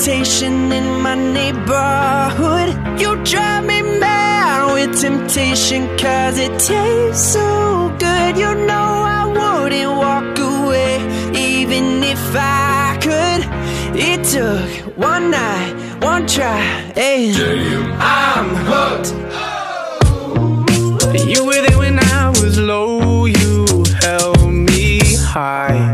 temptation in my neighborhood. You drive me mad with temptation, cause it tastes so good. You know I wouldn't walk away, even if I could. It took one night, one try, and I'm hooked. You were there when I was low, you held me high.